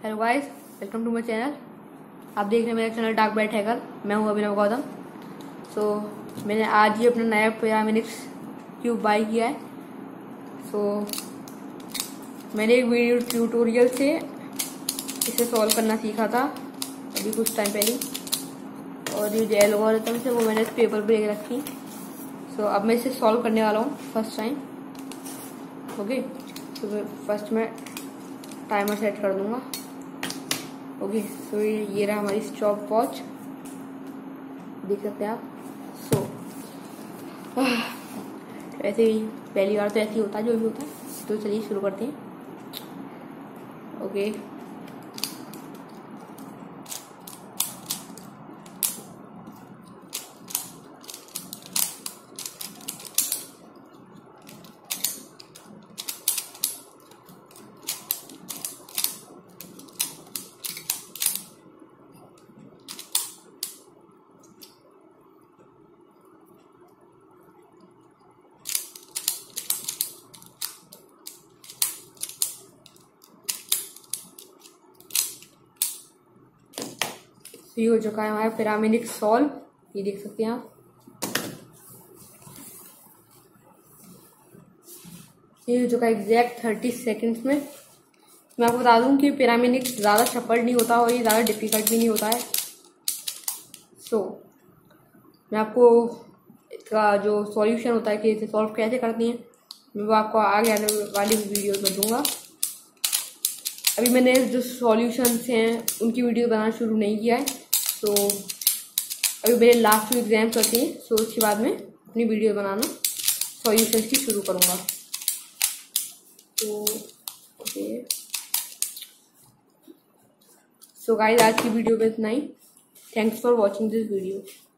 Hello guys, welcome to my channel. आप देख रहे हैं मेरा चैनल डार्क ब्राइट हैकर। मैं हूं अभिनव गौतम। मैंने आज ही अपना नया पैरामेनिक्स क्यूब बाई किया है। मैंने एक वीडियो ट्यूटोरियल से इसे सॉल्व करना सीखा था अभी कुछ टाइम पहले, और ये जो एल्गोरिथम है वो मैंने इस पेपर पे देख रखी। अब मैं इसे सॉल्व करने वाला हूँ फर्स्ट टाइम। ओके, तो फर्स्ट मैं टाइमर सेट कर दूंगा। ओके, ये रहा हमारी स्टॉप वॉच, देख सकते हैं आप। ऐसे ही पहली बार तो ऐसे ही होता है, जो भी होता है। तो चलिए शुरू करते हैं। ओके, ये हो चुका है हमारा पैरामेनिक सॉल्व। ये देख सकते हैं आप। ये हो चुका है एग्जैक्ट 30 सेकेंड्स में। मैं आपको बता दूं कि पैरामेनिक ज़्यादा सफल नहीं होता और ये ज़्यादा डिफिकल्ट भी नहीं होता है। मैं आपको इसका जो सॉल्यूशन होता है कि इसे सॉल्व कैसे करती हैं, मैं वो आपको आगे आने वाली वीडियो में दूंगा। अभी मैंने जो सॉल्यूशंस हैं उनकी वीडियो बनाना शुरू नहीं किया है। अभी मेरे लास्ट 2 एग्जाम्स होते हैं, उसके बाद में अपनी वीडियो बनाना सॉल्यूशंस की शुरू करूँगा। ओके, गाइस, आज की वीडियो में इतना ही। Thanks for watching this video.